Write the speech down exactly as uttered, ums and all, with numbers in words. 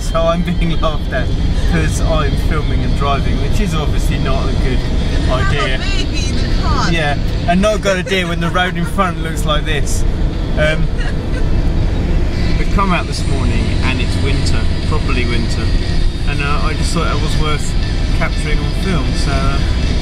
so I'm being laughed at because I'm filming and driving, which is obviously not a good idea. Have a baby in the car. Yeah, and not a good idea when the road in front looks like this. Um, we've come out this morning and it's winter, properly winter, and uh, I just thought it was worth capturing on film. So. Uh,